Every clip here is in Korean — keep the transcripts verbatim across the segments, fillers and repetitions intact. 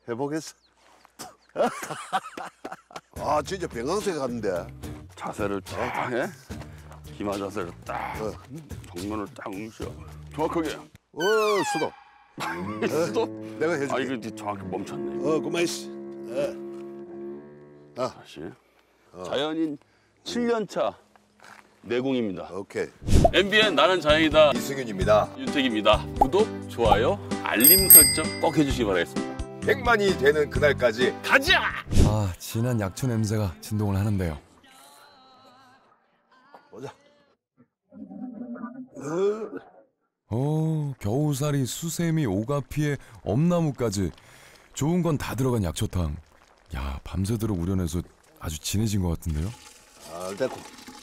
해보겠어. 아 진짜 병강세 같은데. 자세를 쫙 해. 기마 자세를 딱. 어. 정면을 딱 응시어. 정확하게. 어 수도. 수도? 내가 해줄게. 아 이거 정확히 멈췄네. 이거. 어 그만 있어. 어. 다시. 자연인 칠 년 차 내공입니다. 오케이. 엠비엔 나는 자연이다. 이승윤입니다. 윤택입니다. 구독, 좋아요, 알림 설정 꼭 해주시기 바라겠습니다. 백만이 되는 그날까지 가자! 아, 진한 약초 냄새가 진동을 하는데요. 보자. 어, 겨우살이, 수세미, 오가피에 엄나무까지 좋은 건 다 들어간 약초탕. 야, 밤새도록 우려내서 아주 진해진 것 같은데요. 아 됐고.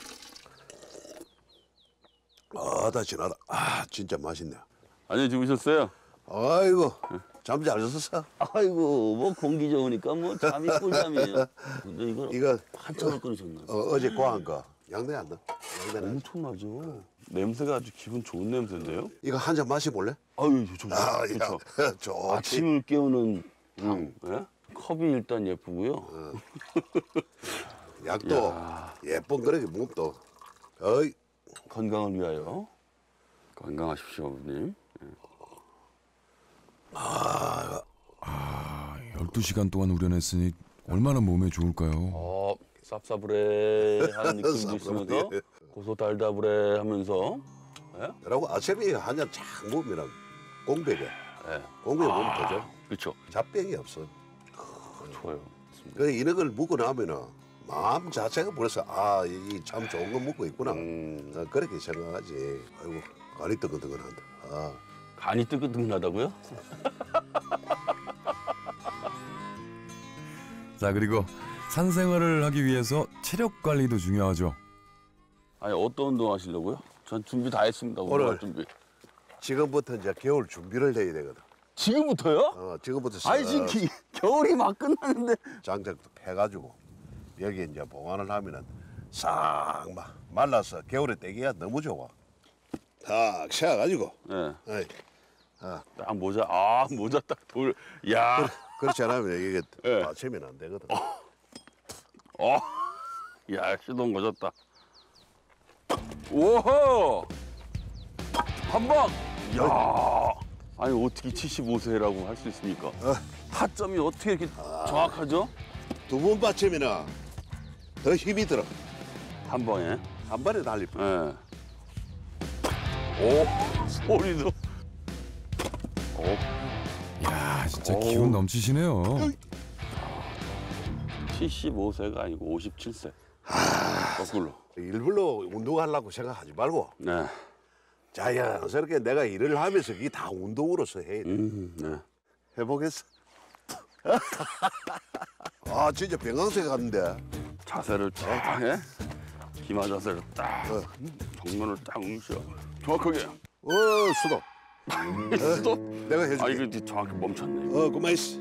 아다 진하다. 아 진짜 맛있네. 안녕히 주무셨어요? 아이고 잠 잘 잤었어? 아이고 뭐 공기 좋으니까 뭐 잠이 꿀잠이에요. 근데 이걸 이거 한참을 끓이셨나? 어, 어제 구한 거 양대 안 넣어? 양대 넣어. 엄청나죠. 냄새가 아주 기분 좋은 냄새인데요. 이거 한 잔 마셔볼래? 아유 좋죠. 아, 좋죠. 야, 좋지. 아침을 깨우는 방. 예? 컵이 일단 예쁘고요. 약도 야. 예쁜 그릇이 몸도. 어이. 건강을 위하여. 건강하십시오, 아버님. 아, 열두 시간 동안 우려냈으니 얼마나 몸에 좋을까요? 어, 쌉싸브레 하는 느낌도 있으면서 고소 달다브레 하면서. 예? 그러고 아침에 한 잔 착 먹으면 공백에 예. 공백에 몸이 터져. 그렇죠. 잡병이 없어. 좋아요. 그래 이런 걸 먹고 나면은 마음 자체가 벌써 아 이 참 좋은 거 먹고 있구나. 음, 어, 그렇게 생각하지. 아이고 간이 뜨끈뜨끈한다. 아. 간이 뜨끈뜨끈하다고요? 자, 그리고 산생활을 하기 위해서 체력 관리도 중요하죠. 아니 어떤 운동 하시려고요? 전 준비 다 했습니다. 오늘. 운동할 준비. 지금부터 이제 겨울 준비를 해야 되거든. 지금부터요? 어, 지금부터 아니 지금 기, 겨울이 막 끝났는데. 장작도 패가지고 여기 이제 봉안을 하면은 싹 막 말라서 겨울에 떼기가 너무 좋아. 탁 세워가지고. 네. 어이, 딱 모자, 아 모자 딱 돌. 야. 그렇지 않으면 이게 네. 받치면 안 되거든. 어. 야 시동 거졌다. 오호. 한 방. 야. 아니 어떻게 칠십오 세라고 할 수 있습니까? 어. 타점이 어떻게 이렇게 정확하죠? 두 번 받치면은 더 힘이 들어. 한 방에. 한 번에 달리. 예. 오 소리도. 오. 야, 진짜 어우. 기운 넘치시네요. 칠십오 세가 아니고 오십칠 세. 거꾸로. 일부러 운동하려고 생각하지 말고 네. 자연스럽게 내가 일을 하면서 이게 다 운동으로서 해야 돼. 음, 네. 해보겠어. 아 진짜 병강세 같은데. 자세를 쫙 해. 기마 자세를 딱. 어. 정면을 딱 응시어. 정확하게. 어 수도. 수도? 내가 해줄게. 아 이거 정확히 멈췄네. 이거. 어 그만 있어.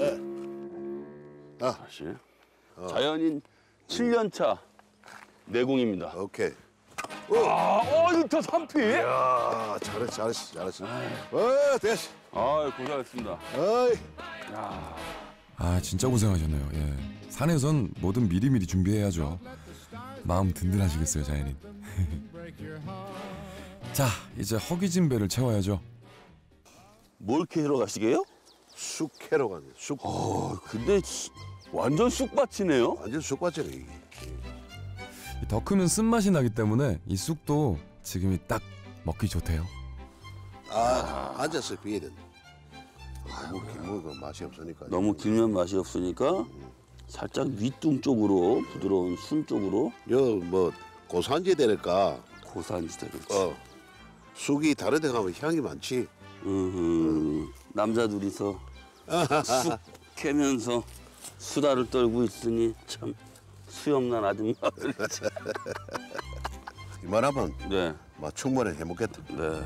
어. 다시. 자연인 칠 년 차 내공입니다. 오케이. 아, 어, 이거 더 삼 피? 야 잘했어 잘했어 잘했어. 어 됐어. 아, 고생하셨습니다. 어이. 야, 아, 진짜 고생하셨네요. 예. 산에선 뭐든 미리미리 준비해야죠. 마음 든든하시겠어요, 자연인. 자, 이제 허기진 배를 채워야죠. 뭘 캐러 가시게요? 쑥 캐러 가네. 쑥. 어, 근데 수- 완전 쑥밭이네요. 완전 쑥밭이네 이게. 더 크면 쓴맛이 나기 때문에 이 쑥도 지금이 딱 먹기 좋대요. 아 앉아서 비야 된다. 너무 길면 그 맛이 없으니까. 너무 길면 맛이 없으니까 살짝 윗둥 쪽으로 부드러운 순 쪽으로 여뭐 고산지 되니까 고산지대 그렇지. 어 쑥이 다른 데 가면 향이 많지. 으흠, 남자 둘이서 쑥 캐면서 수다를 떨고 있으니 참 수염난 아줌마들. 이만하면 네, 막 충분히 해먹겠다. 네.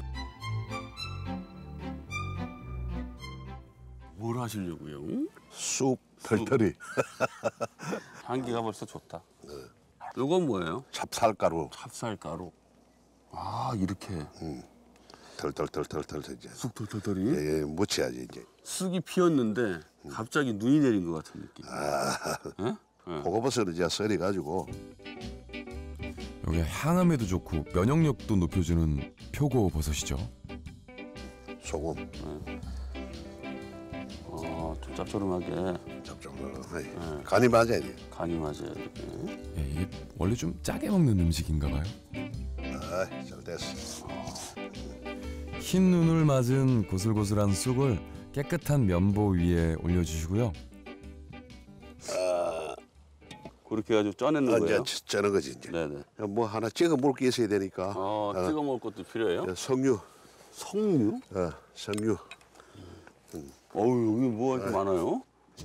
뭘 하시려고요? 쑥 털털이. 향기가 벌써 좋다. 이건 뭐예요? 찹쌀가루. 찹쌀가루. 아 이렇게. 털털털털털 이제 쑥 털털털이. 예, 예, 묻혀야지 이제. 쑥이 피었는데 갑자기 눈이 내린 것 같은 느낌. 예? 예. 표고버섯을 이제 썰어 가지고 여기 향함에도 좋고 면역력도 높여주는 표고버섯이죠. 소금 아, 좀 짭조름하게 짭조름하게 간이 맞아야 돼. 간이 맞아요. 이렇게. 예, 이게 원래 좀 짜게 먹는 음식인가 봐요. 아, 잘 됐어. 흰 눈을 맞은 고슬고슬한 쑥을 깨끗한 면보 위에 올려주시고요. 그렇게 해가지고 쪄내는 아, 거예요? 이제 쩌는 거지 이제. 네네. 뭐 하나 찍어 먹을 게 있어야 되니까. 어, 찍어 먹을 것도 필요해요? 석류, 석류? 어, 석류. 어우, 여기 뭐가 이렇게 많아요?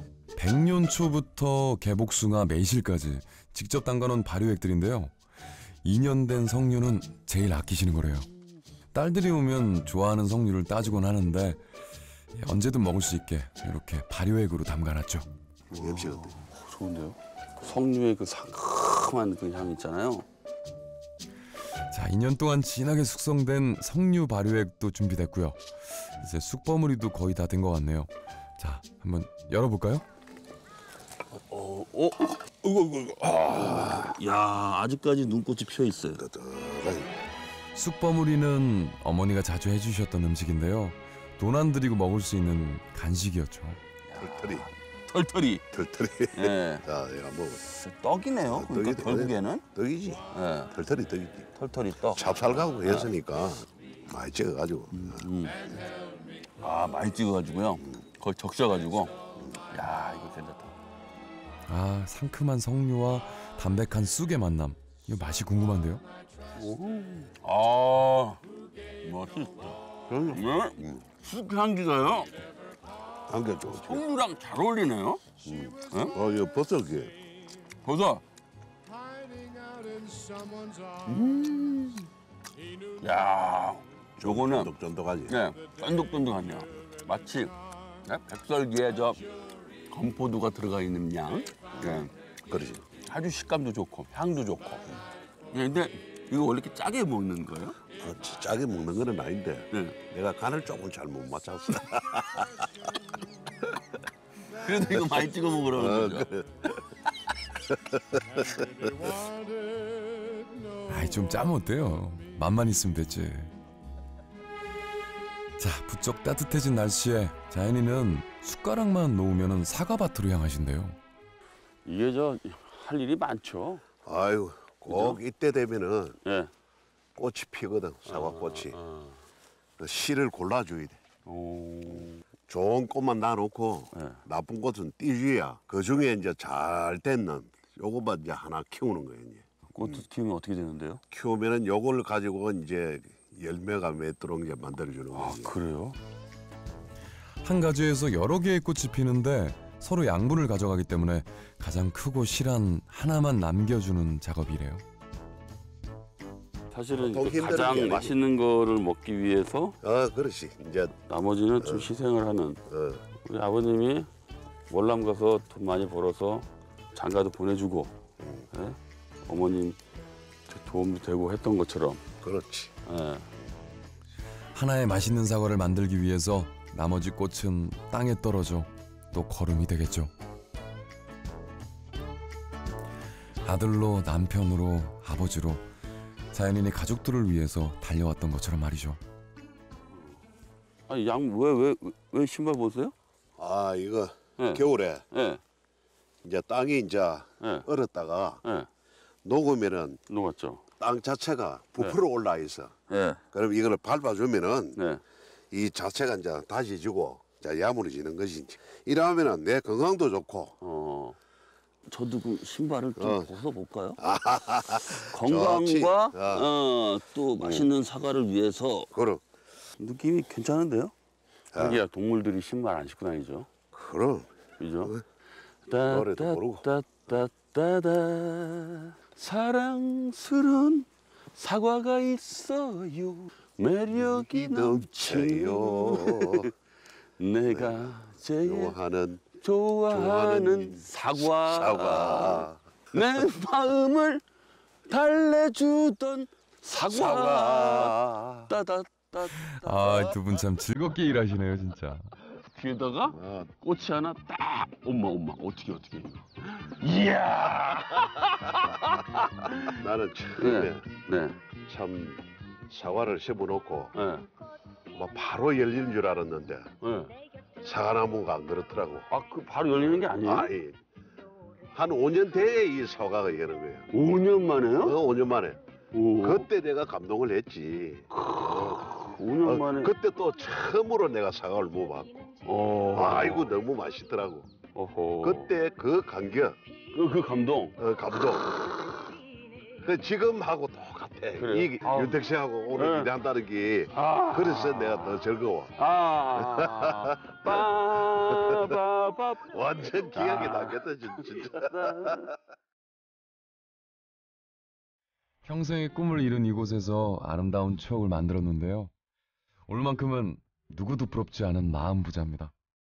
백년초부터 개복숭아, 매실까지 직접 담가놓은 발효액들인데요. 이 년 된 석류는 제일 아끼시는 거래요. 딸들이 오면 좋아하는 석류를 따주곤 하는데 언제든 먹을 수 있게 이렇게 발효액으로 담가놨죠. 음식 어때? 좋은데요? 석류의 그 상큼한 그 향 있잖아요. 자, 이 년 동안 진하게 숙성된 석류 발효액도 준비됐고요. 이제 쑥버무리도 거의 다 된 것 같네요. 자, 한번 열어볼까요? 어, 어, 이거 이거. 아, 야, 아직까지 눈꽃이 피어 있어요. 뜨뜻하게. 쑥버무리는 어머니가 자주 해주셨던 음식인데요. 돈 안 들이고 먹을 수 있는 간식이었죠. 털털이, 털털이. 털털이. 예. 자, 내가 먹어. 떡이네요. 그러니까 떡이- 결국에는. 떡이지. 예. 털털이 떡이지. 털털이 떡. 찹쌀가고 했으니까 많이 찍어가지고. 아, 많이 찍어가지고요. 거의 적셔가지고. 야, 이거 괜찮다. 아, 상큼한 석류와 담백한 쑥의 만남. 이거 맛이 궁금한데요. 아, 맛있다. 네? 쑥 향기가요. 안겨 좋지. 석류랑 잘 어울리네요. 어, 이거 버섯이. 버섯. 음. 야, 요거는 쫀득쫀득하지. 네, 쫀득쫀득하네요. 마치 네, 백설기에 저 건포도가 들어가 있는 양. 네, 그렇지. 아주 식감도 좋고 향도 좋고. 네, 근데 이거 원래 이렇게 짜게 먹는 거예요? 어, 짜게 먹는 거는 아닌데 네. 내가 간을 조금 잘 못 맞췄어. 그래도 이거 많이 찍어 먹으라는 거죠. 그래. 아이, 좀 짜면 어때요? 맛만 있으면 됐지. 자, 부쩍 따뜻해진 날씨에 자연이는 숟가락만 놓으면 사과밭으로 향하신대요. 이게 저 할 일이 많죠. 아유, 꼭 이때 되면은 예. 꽃이 피거든. 사과꽃이. 아, 그 씨를 골라줘야 돼. 오. 좋은 꽃만 놔놓고 네. 나쁜 꽃은 띄줘야 그 중에 이제 잘 됐는 요거만 이제 하나 키우는 거예요. 이제. 꽃 키우면 어떻게 되는데요? 키우면은 요걸 가지고 이제 열매가 맺도록 이제 만들어주는 아, 거예요. 그래요? 한 가지에서 여러 개의 꽃이 피는데 서로 양분을 가져가기 때문에 가장 크고 실한 하나만 남겨주는 작업이래요. 사실은 보통 그 힘든 게 가장 아니지. 맛있는 거를 먹기 위해서 어, 그렇지. 이제 나머지는 좀 희생을 하는 어, 우리 아버님이 월남 가서 돈 많이 벌어서 장가도 보내주고 예? 어머님 도움도 되고 했던 것처럼 그렇지. 예. 하나의 맛있는 사과를 만들기 위해서 나머지 꽃은 땅에 떨어져 또 거름이 되겠죠. 아들로 남편으로 아버지로 자연인이 가족들을 위해서 달려왔던 것처럼 말이죠. 아니 양왜왜 왜, 왜 신발 벗어요? 아, 이거 예. 겨울에 예. 이제 땅이 이제 예. 얼었다가 예. 녹으면은 녹았죠. 땅 자체가 부풀어 올라 있어. 예. 그럼 이거를 밟아주면은 네. 이 자체가 이제 다시 지고 자 야무러지는 것이 이제. 이러면은 내 건강도 좋고. 어. 저도 그 신발을 좀 어. 벗어볼까요? 좋지. 건강과 어. 어, 또 맛있는 사과를 위해서 그럼 느낌이 괜찮은데요? 하기야 동물들이 신발 안 신고 다니죠. 그럼 그죠? 노래도 모르고. 따따따따따 사랑스런 사과가 있어요. 매력이 넘쳐요. 넘쳐요. 내가 제일 좋아하는 좋아하는 좋아하는 사과. 사과. 내 마음을 달래주던 사과. 사과. 따다 아, 두 분 참 즐겁게 일하시네요, 진짜. 뒤에다가 어, 꽃이 하나 딱. 엄마 엄마 어떻게 어떻게. 이야. 나는 처음에 네. 네. 참 사과를 심어놓고 네. 막 바로 열리는 줄 알았는데 네. 사과나무가 안 그렇더라고. 아, 그 바로 열리는 게 아니에요? 아이, 한 오 년 돼야 이 사과가 여는 거예요. 오 년 만에요? 어, 오 년 만에. 오. 그때 내가 감동을 했지. 어, 오 년 어, 만에. 그때 또 처음으로 내가 사과를 먹어봤고. 어. 아이고 너무 맛있더라고. 어허. 그때 그 감격, 그, 그 감동. 어, 감동. 그 지금하고 똑같아. 그래요? 이 아우. 윤택 씨하고 오늘 네. 일한다는 게 아. 그래서 내가 더 즐거워. 아. 빠바바. 완전 기억에 아. 남겠다 진- 진짜. 평생의 꿈을 이룬 이곳에서 아름다운 추억을 만들었는데요. 오늘만큼은 누구도 부럽지 않은 마음 부자입니다.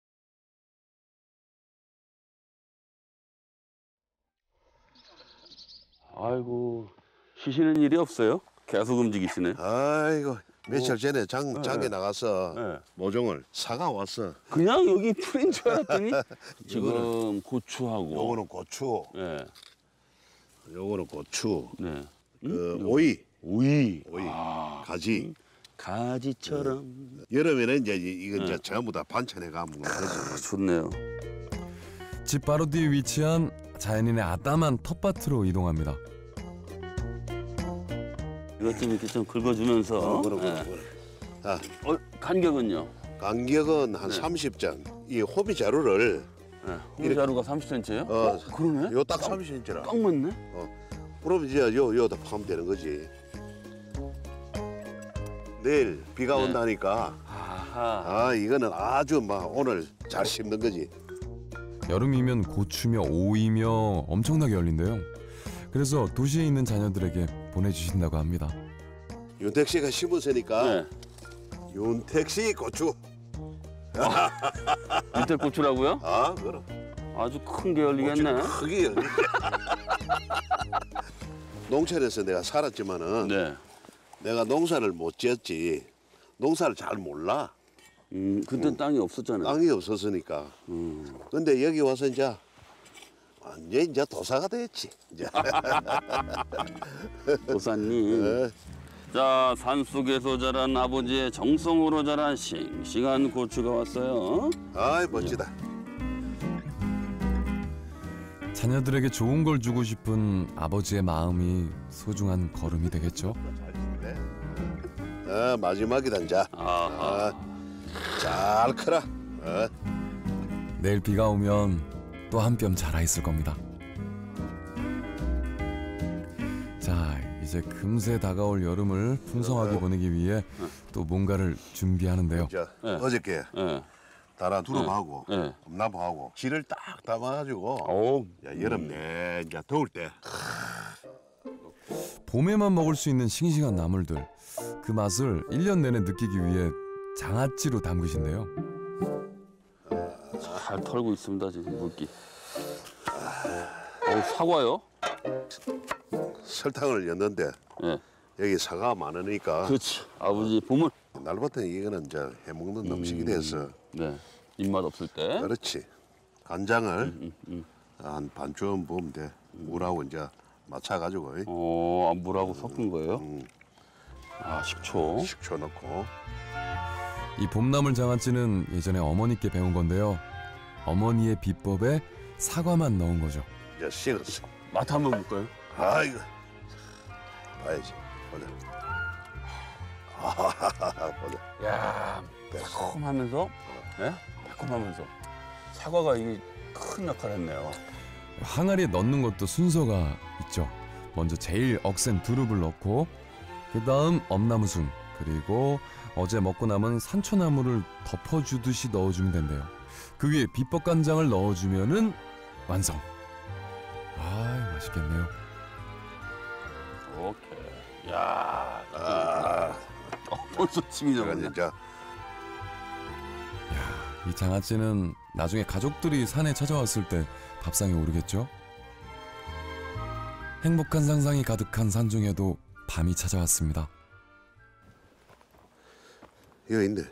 아이고, 쉬시는 일이 없어요? 계속 움직이시네. 아이고 며칠 전에 장 네. 장에 나가서 네. 모종을 사가 왔어. 그냥 여기 풀인 줄 알았더니 지금 고추하고. 요거는 고추, 네. 요거는 고추, 네. 그 오이, 오이. 오이, 아, 가지. 가지처럼. 여름에는 이제 이- 이건 네. 이제 전부 다 반찬에 가면 그러지. 좋네요. 집 바로 뒤에 위치한 자연인의 아담한 텃밭으로 이동합니다. 이것 좀 이렇게 좀 긁어주면서. 어, 그럼 네. 그럼. 자, 어, 간격은요? 간격은 한 네. 삼십 장. 이 호미 자루를 네. 호미자루가 삼십 센티미터예요? 어, 어, 그러네. 요 딱 삼십 센티미터라. 딱 맞네. 그럼 이제 요 요다 파면 되는 거지. 내일 비가 네. 온다니까. 아하. 아 이거는 아주 막 오늘 잘 심는 거지. 여름이면 고추며 오이며 엄청나게 열린대요. 그래서 도시에 있는 자녀들에게 보내주신다고 합니다. 윤택 씨가 심었으니까 네. 윤택 씨 고추. 밑에 고추라고요? 아 그럼. 아주 큰 게 열리겠네. 크게 열리. 농촌에서 내가 살았지만은 네. 내가 농사를 못 지었지. 농사를 잘 몰라. 음, 그때 땅이 없었잖아요. 땅이 없었으니까. 음. 근데 여기 와서 이제 완전 이제 도사가 됐지. 이제. 도사님. 어, 자, 산속에서 자란 아버지의 정성으로 자란 싱싱한 고추가 왔어요. 아이 멋지다. 자녀들에게 좋은 걸 주고 싶은 아버지의 마음이 소중한 걸음이 되겠죠. 아 마지막이다 이제. 아하. 아, 잘 커라. 어. 내일 비가 오면 또 한 뼘 자라 있을 겁니다. 자, 이제 금세 다가올 여름을 풍성하게 보내기 위해 또 뭔가를 준비하는데요. 자 네. 어저께 예. 다라 두릅하고 네. 엄나무하고 지를 딱 담아가지고 오. 야, 여름 내 이제 더울 때 봄에만 먹을 수 있는 싱싱한 나물들. 그 맛을 일 년 내내 느끼기 위해 장아찌로 담그신대요. 잘 털고 있습니다, 지금 물기. 어, 사과요? 설탕을 넣는데 예. 여기 사과가 많으니까 그렇지. 아버지 보물. 날부터 이거는 이제 해먹는 음식이 돼서 네. 입맛 없을 때. 그렇지. 간장을 음, 음. 한 반쯤 부으면 돼. 물하고 이제 맞춰가지고 이. 어, 아, 물하고 섞은 거예요? 음, 아, 식초. 식초 넣고 이 봄나물 장아찌는 예전에 어머니께 배운 건데요. 어머니의 비법에 사과만 넣은 거죠. 이제 식었어. 맛 한번 볼까요? 아 이거 봐야지. 보자. 아, 보자. 야, 매콤하면서, 예? 매콤하면서 사과가 이게 큰 역할을 했네요. 항아리에 넣는 것도 순서가 있죠. 먼저 제일 억센 두릅을 넣고 그 다음 엄나무순 그리고 어제 먹고 남은 산초나물을 덮어주듯이 넣어주면 된대요. 그 위에 비법 간장을 넣어주면은 완성. 아, 맛있겠네요. 오케이. 야, 아, 어, 벌써 침이 제가 나오네. 진짜 이 장아찌는 나중에 가족들이 산에 찾아왔을 때 밥상에 오르겠죠. 행복한 상상이 가득한 산중에도 밤이 찾아왔습니다. 이거 있네.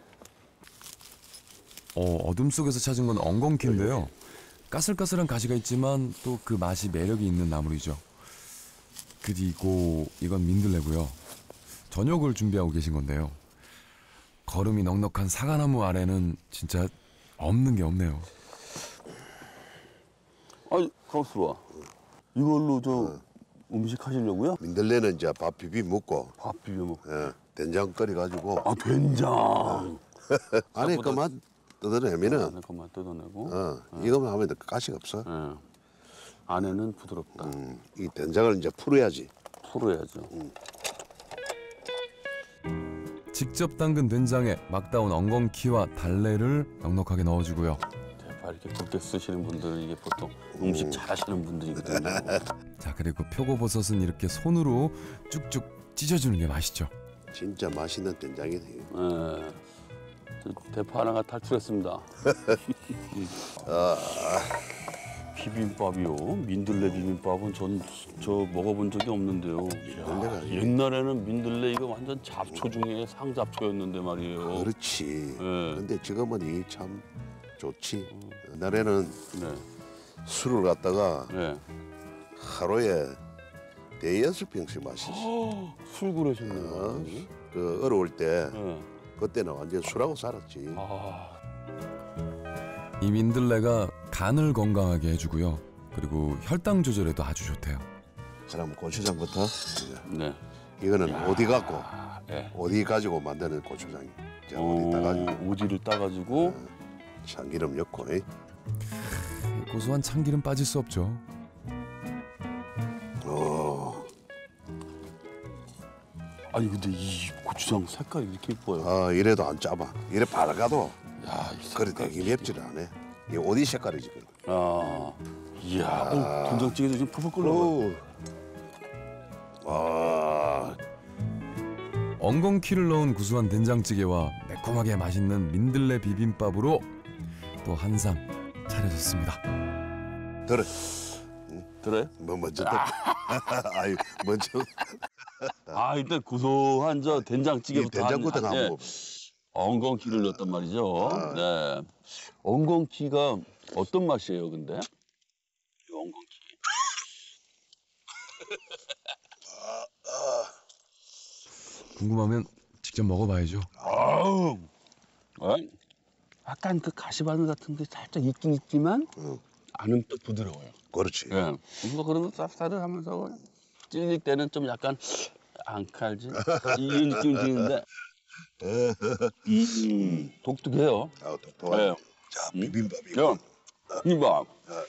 어, 어둠 속에서 찾은 건 엉겅퀴인데요. 까슬까슬한 가시가 있지만 또 그 맛이 매력이 있는 나물이죠. 그리고 이건 민들레고요. 저녁을 준비하고 계신 건데요. 거름이 넉넉한 사과나무 아래는 진짜 없는 게 없네요. 아니 가만있어 봐. 이걸로 저 어. 음식 하시려고요? 민들레는 이제 밥 비비 먹고 밥 비벼 먹. 예, 된장 끓여 가지고 아 된장. 안에 생각보다- 그만 뜯어내면은 안에 것만 뜯어내고. 어, 이거만 하면 가시가 없어. 예. 안에는 부드럽다. 음, 이 된장을 이제 풀어야지. 풀어야죠. 직접 담근 된장에 막 따온 엉겅퀴와 달래를 넉넉하게 넣어주고요. 대파 이렇게 굵게 쓰시는 분들은 이게 보통 음식 잘하시는 분들이거든요. 자, 그리고 표고버섯은 이렇게 손으로 쭉쭉 찢어주는 게 맛있죠. 진짜 맛있는 된장이네. 예. 저 대파 하나가 탈출했습니다. 비빔밥이요. 민들레 비빔밥은 전 저 먹어본 적이 없는데요. 민들레가 야, 이게- 옛날에는 민들레 이거 완전 잡초 중에 상잡초였는데 말이에요. 그렇지. 예. 근데 지금은 이 참 좋지. 옛날에는 네. 술을 갖다가 네. 하루에 대여섯 병씩 마시지. 술 그러셨네요. 어, 그 어려울 때 네. 그때는 완전 술하고 살았지. 아, 이 민들레가 간을 건강하게 해주고요. 그리고 혈당 조절에도 아주 좋대요. 그럼 고추장부터 네. 이거는 야. 오디 갖고 아, 네. 오디 가지고 만드는 고추장. 자, 오, 오디 따가지고 오디를 따가지고 참기름 넣고. 이. 고소한 참기름 빠질 수 없죠. 어, 아니 근데 이 고추장 색깔이 이렇게 예뻐요. 아 이래도 안 짜봐. 이래 밝아도 야, 이 그래 색깔. 되게 맵지를 않아. 이 오디 색깔이지. 그거. 아, 이야, 어, 된장찌개도 지금 펄펄 끓어. 오. 아, 엉겅퀴를 넣은 구수한 된장찌개와 매콤하게 맛있는 민들레 비빔밥으로 또 한 상 차려졌습니다. 들어. 그래? 뭐 먼저 또. 아유, 먼저 아, 일단 고소한 저 이 된장찌개부터 된장부터 한- 한번 예. 먹어. 엉겅퀴를 넣었단 말이죠. 아. 네. 엉겅퀴가 어떤 맛이에요, 근데? 이 엉겅퀴. 궁금하면 직접 먹어봐야죠. 아우. 어? 약간 그 가시바늘 같은 게 살짝 있긴 있지만 응. 안은 또 부드러워요. 그렇지. 예. 뭔가 그러면 쌉싸름하면서 찔릴 때는 좀 약간 안 칼지 이 느낌이 드는데 음, 독특해요. 아, 독특하네. 네. 자, 음? 비빔밥이. 야, 이봐.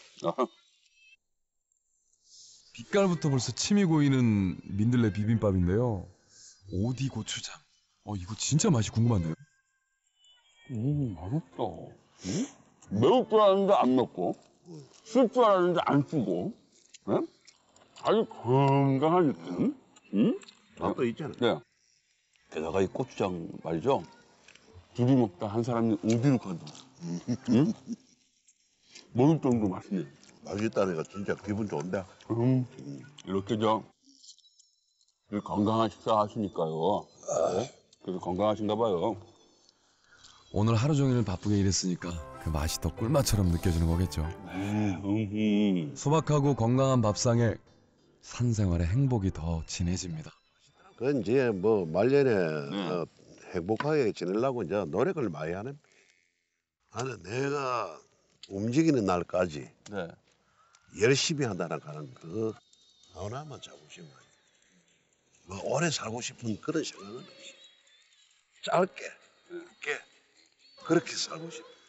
빛깔부터 벌써 침이 고이는 민들레 비빔밥인데요. 오디 고추장. 어, 이거 진짜 맛이 궁금한데요. 음, 맛있다. 음? 매울 줄 알았는데 안 맵고, 쓸 줄 알았는데 안 쓰고, 예? 아주 건강한 느낌. 음? 밥도 있잖아. 네. 게다가 이 고추장 말이죠. 둘이 먹다 한 사람이 오디로 가져. 응? 먹을 정도 맛있네. 맛있다니까 진짜 기분 좋은데. 음, 이렇게 저 이 건강한 식사 하시니까요. 네? 그래서 건강하신가 봐요. 오늘 하루 종일 바쁘게 일했으니까 그 맛이 더 꿀맛처럼 느껴지는 거겠죠. 음, 음, 소박하고 건강한 밥상에 산생활의 행복이 더 진해집니다. 그건 이제 뭐 말년에 네. 어, 행복하게 지내려고 이제 노력을 많이 하는. 나는 내가 움직이는 날까지 네. 열심히 한다는 가는 그 하나만 자부심. 뭐 오래 살고 싶은 그런 생각은 없어. 짧게, 짧게 그렇게 살고 싶어.